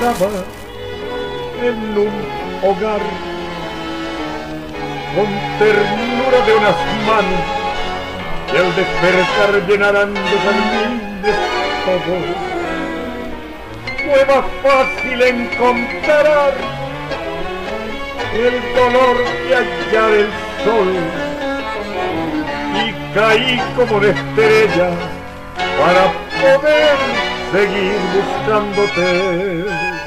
esperaba en un hogar, con ternura de unas manos que al despertar llenarán de jardines todo. Fue más fácil encontrar el dolor que hallar el sol, y caí como una estrella para poder seguir buscándote.